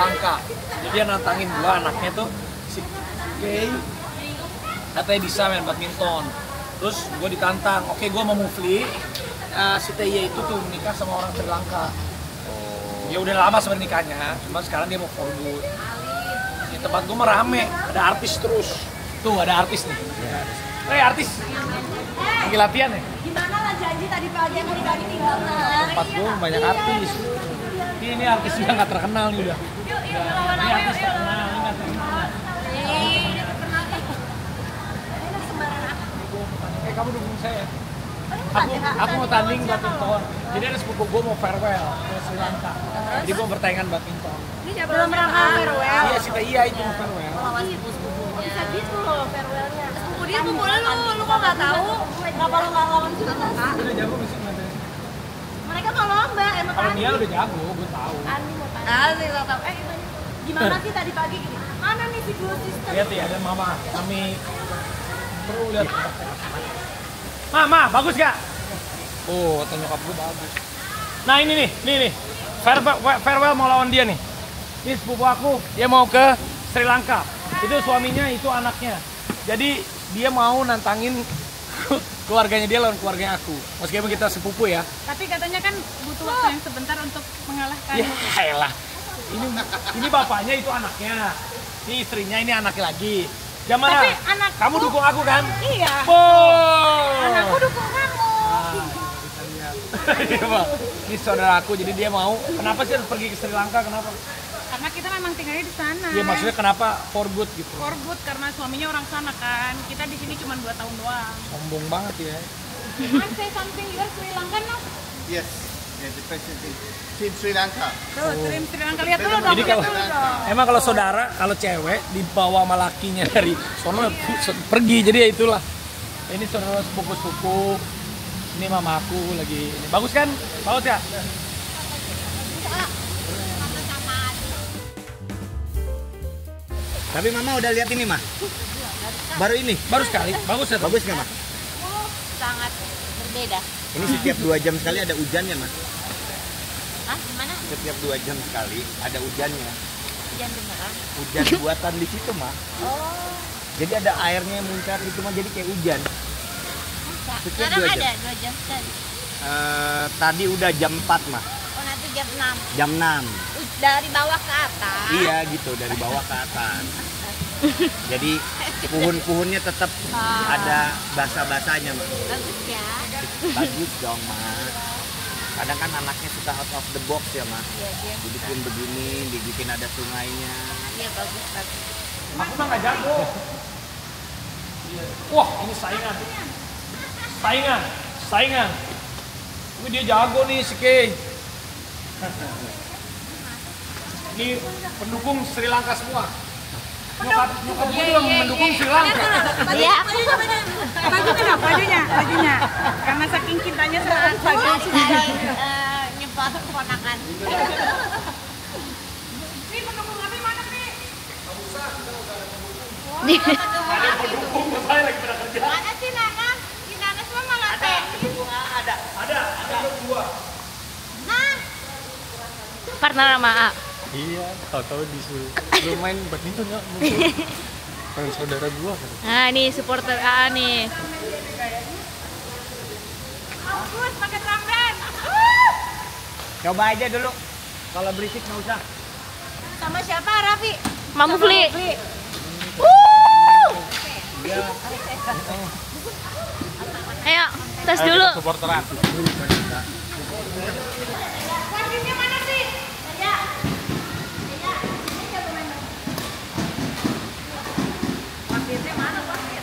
Lanka. Jadi dia nantangin gua, anaknya tuh si Kay katanya bisa main badminton. Terus gua ditantang, oke gua mau Mufli, si Teye itu tuh menikah sama orang Sri Lanka. Ya udah lama sebenarnya nikahnya, cuma sekarang dia mau for good. Di tempat gua mah rame, ada artis terus. Tuh ada artis nih. Artis. Lagi latihan ya? Gimana lah janji tadi pagi yang tadi tinggal Tempat gua banyak artis. Ini artis juga nggak terkenal nih udah. Ini artis terkenal, ini nggak terkenal. Kamu dukung saya. Aku mau tanding badminton. Jadi ada sepupu gue mau farewell ke Sri Lanka. Jadi gue bertandingan badminton. Ini siapa belum rangka farewell? Iya sih, iya itu mau farewell. Bisa gitu loh farewellnya. Sepupu dia sepupu lu kok nggak tahu? Kenapa lu nggak lawan Sri Lanka? Udah jago sih materi. Mereka mau lomba emang. Kalau dia udah jago, gue tahu. Asli nggak tahu. Gimana sih tadi pagi gini? Mana nih video sister? Lihat ya, ada mama, kami perlu lihat. Mama, bagus gak? Oh, kata nyokap gue bagus. Nah ini nih. Farewell mau lawan dia nih. Ini sepupu aku, dia mau ke Sri Lanka. Itu suaminya, itu anaknya. Jadi dia mau nantangin keluarganya dia lawan keluarganya aku. Meskipun kita sepupu ya. Tapi katanya kan butuh waktu yang sebentar untuk mengalahkan. Ya elah. Ini bapaknya, itu anaknya. Ini istrinya, ini anaknya lagi. Gimana? Tapi anakku, kamu dukung aku kan? Iya. Anakku dukung kamu. Ini saudara aku, jadi dia mau. Kenapa sih harus pergi ke Sri Lanka? Kenapa? Karena kita memang tinggalnya di sana. Iya, maksudnya kenapa for good gitu? For good karena suaminya orang sana kan. Kita di sini cuma 2 tahun doang. Sombong banget ya. Man, say something, you are Sri Lankan no? Yes, the president Team Sri Lanka. Tuh, Team Sri Lanka, lihat dulu dong. Jadi kalau emang kalau saudara, kalau cewek dibawa sama lakinya dari sono pergi, jadi ya itulah. Ini saudara sepupu-sepupu. Ini mama aku lagi. Ini bagus kan? Bagus ya? Tapi mama udah lihat ini mah? Baru ini? Baru sekali. Bagus ya? Bagus nggak mah? Sangat berbeda. Ini setiap 2 jam sekali ada hujannya mah? Hah? Gimana? Setiap 2 jam sekali ada hujannya. Hujan beneran? Hujan buatan di situ mah. Oh. Jadi ada airnya yang muncrat itu mah, jadi kayak hujan. Setiap Sekarang 2 jam. ada 2 jam sekali. Tadi udah jam 4 mah. Oh nanti jam 6. Jam 6. Dari bawah ke atas. Iya gitu, dari bawah ke atas. Jadi puhun-puhunnya tetap ada basah-basahnya mah. Bagus ya. Bagus dong mah. Kadang kan anaknya suka out of the box ya mah. Iya dia. Dibikin begini, dibikin ada sungainya. Iya bagus. Aku mah nggak jago. Wah, ini saingan. Saingan. Tapi dia jago nih si Kay. Ini pendukung Sri Lanka semua. Nyokap gue juga mendukung Sri Lanka. Iya. Bajunya. Karena saking cintanya sama baju. Nyebar keponakan. Nih pendukung kami mana nih? Ada pendukung, saya lagi pada kerja. Mana sih Nana? Si Nana semua malah teh. Ada dua. Nah. Partner sama A. Iya, tahu-tahu disuruh lu main badminton ya, kan saudara gua kan. Nah, ini supporter AA nih. Bagus pakai drum band. Coba aja dulu. Kalau berisik nggak usah. Sama siapa Raffi? Mamu Fli. Iya. Ayo, tes dulu. Supporteran. Wasitnya mana sih? Ya. Wasitnya mana wasit?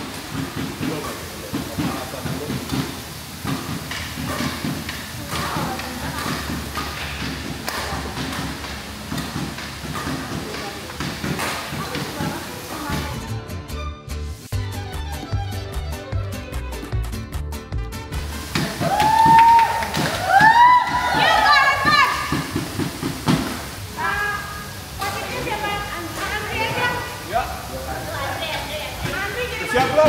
Siap lo.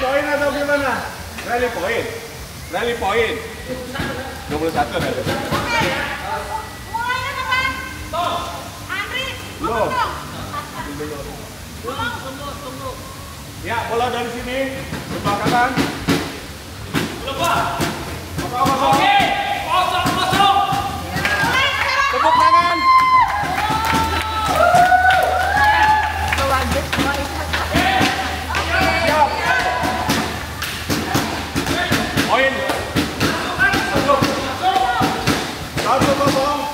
point atau gimana? Rally point. Rally point. 21 rally. Oke. Mulainya kapan? Andri, Belum. Tunggu. Ya, bola dari sini. Sebelah kanan. Lepas. Kosong. Oke. Kosong. Tepuk tangan. Siap. Poin. 1-0.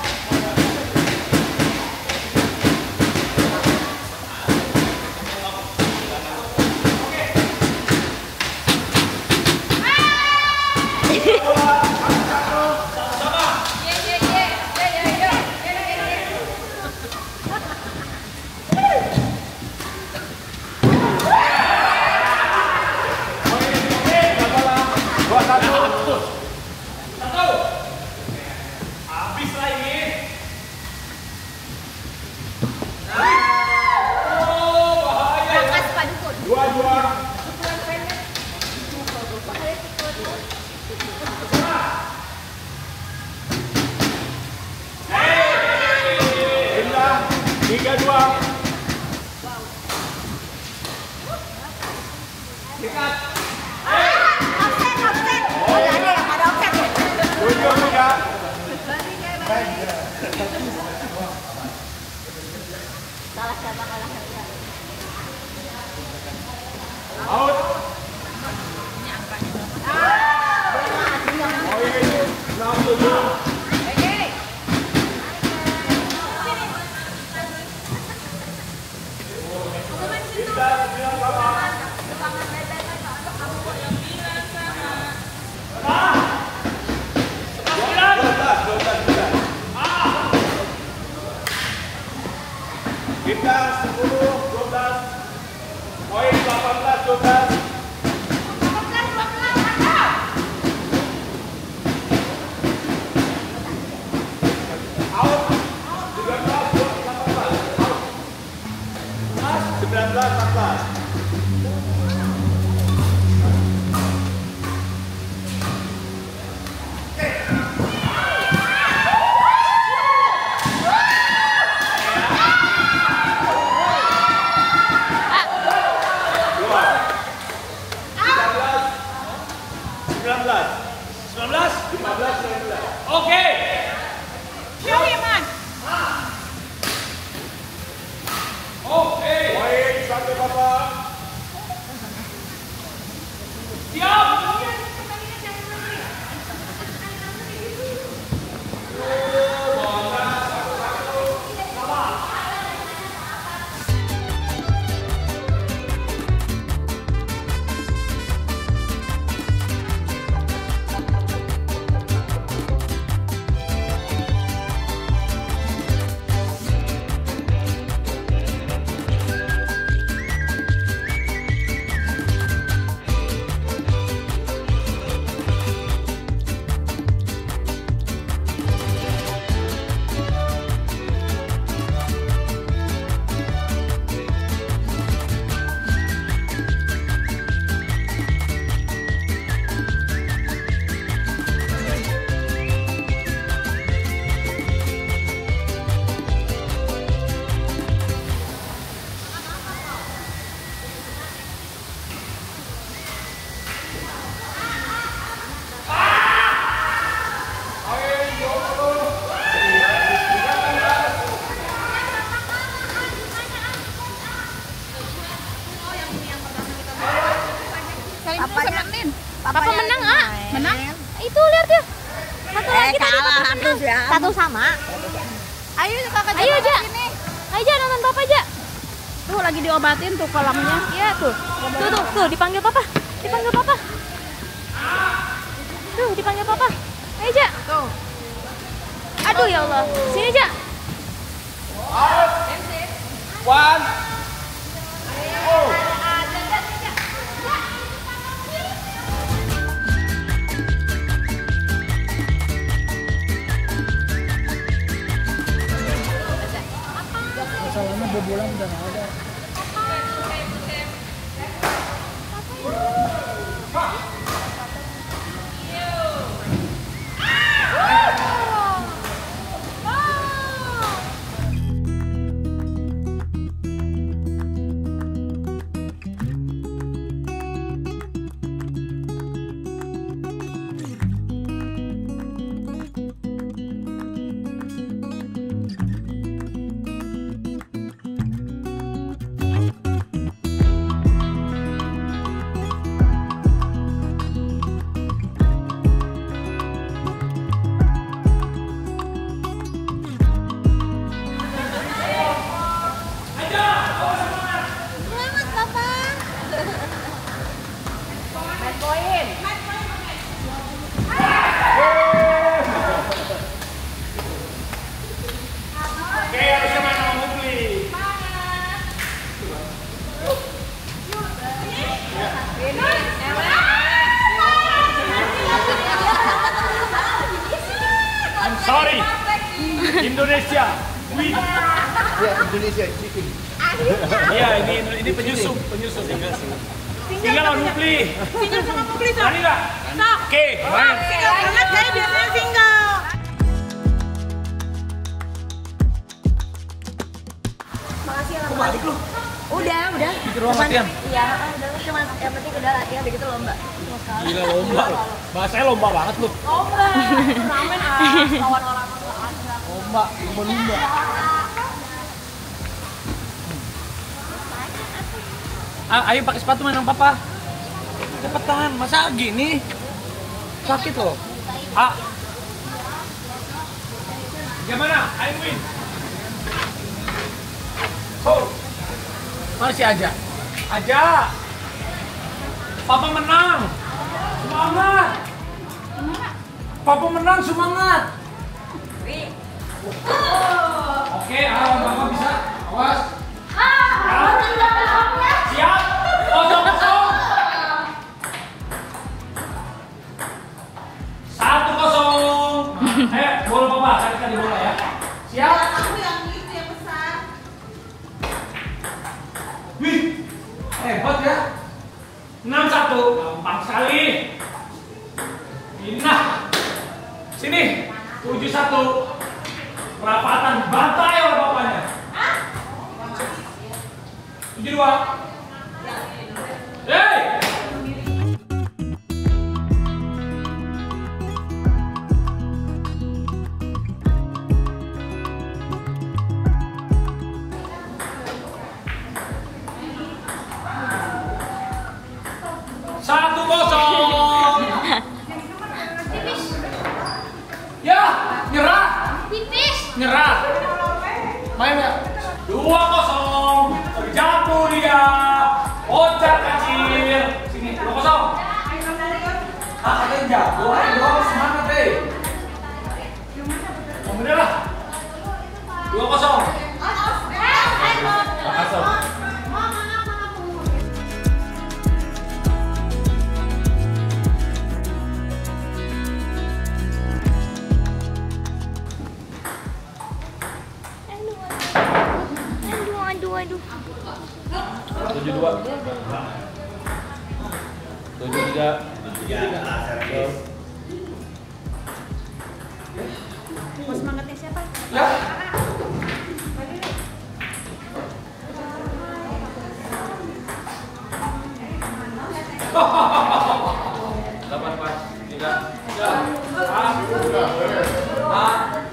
Bakas Pak Dukun. 2-2. Indah. 3-2. Offset. Ada offset ya? 7-3. Salah siapa kalah siapa? Out. Poin 6-7. Indah 9-8. Indah 10-12. Poin 18-12. Out. 19-18. Out. 19-14. Oke. Syariman. Oke. Poin 1-8. Siap. Papa menang, ah. Menang? Itu lihat ya. Satu lagi tadi kalah Papa menang. ya. Satu sama. Ayo kakak Ayo aja. sini. Aja nonton Papa aja. Tuh lagi diobatin tuh kolamnya. Iya tuh. Tuh dipanggil Papa. Dipanggil Papa. Tuh dipanggil Papa. Ayo aja. Tuh. Aduh ya Allah. Sini aja. One. Oh. Masalahnya bobolan udah nggak ada. Indonesia. Wih. Ya, Indonesia chicken. Iya, ini penyusup Singa lawan Mufli. Single sama Mufli, Sok. Berani nggak? Sok. Oke, main. Single banget, saya biasanya single. Makasih ya Kok lama. balik lu? Udah. Di ruang latihan? Iya, udah. Cuma yang penting udah latihan begitu lomba. Cuma sekali. Gila lomba lu. Bahasanya lomba banget lu. Lomba. Turnamen lawan orang ada. Lomba. Ayo pakai sepatu main sama papa. Cepetan, masa gini? Sakit loh. Gimana? Ayo win. Oh. Mana si Aja? Papa menang. Semangat. Papa menang, semangat. Oke, Papa bisa. Awas. Siap. 0-0. 1-0. Bola Papa, carikan di bola ya. Siap. Aku yang itu yang besar. Wih, hebat ya. 6-1, gampang sekali. Inah. Sini. 7-1. Perapatan bantai oleh bapaknya. 7-2. Hei! Satu kosong. Ya, nyerah. Nyerah. Main ya. 2-0. Terjatuh dia. Ocar kecil. Sini, 2-0. Katanya jago, ayo dong, semangat deh. Udah lah. 2-0. Aduh. 7-2. 7-3. Mau semangatnya siapa? Ya. Delapan pas, 3.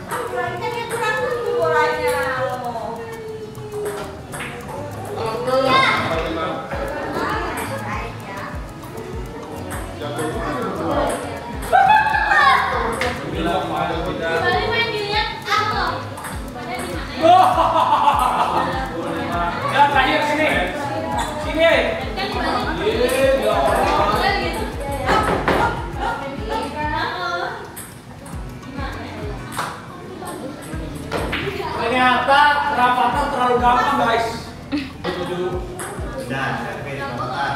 Ya terakhir sini. Sini. Ternyata rapatan terlalu gampang guys. Itu dulu. Dan sampai di bawah.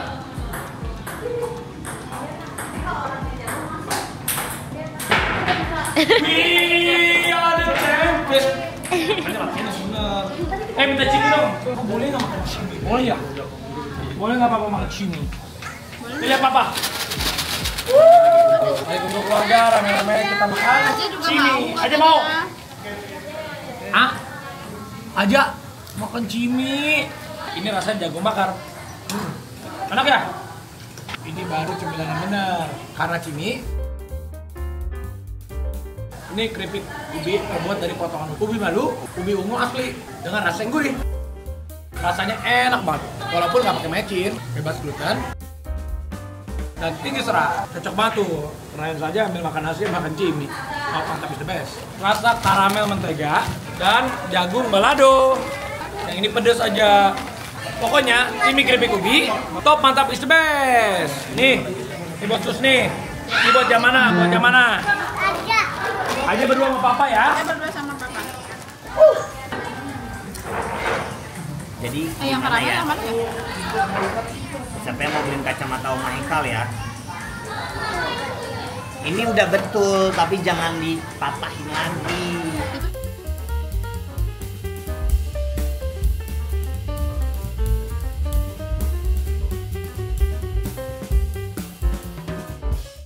We are the champions. Ini latihan bener. Minta cimi dong. Boleh nggak makan cimi? Boleh ya? Boleh nggak papa makan cimi? Lihat papa. Ayo kumpul keluarga, rame-rame kita makan cimi. Aja mau? Aja makan cimi. Ini rasanya jagung bakar. Enak ya? Ini baru cemilan yang benar. Karena cimi. Ini keripik ubi terbuat dari potongan ubi malu, ubi ungu asli dengan rasa yang gurih. Rasanya enak banget, walaupun nggak pakai mecin, bebas gluten dan tinggi serat. Cocok banget tuh. Kalian saja ambil makan nasi, makan cimi. Mantap is the best. Rasa karamel mentega dan jagung balado. Yang ini pedes aja. Pokoknya cimi keripik ubi, top mantap is the best. Nih, ini buat sus nih. Ini buat jam mana? Buat jam mana? Aja berdua sama papa ya. Saya berdua sama papa. Jadi Yang gimana karamel ya? yang mana ya? Siapa yang mau beliin kacamata Om Haikal ya? Ini udah betul, tapi jangan dipatahin lagi.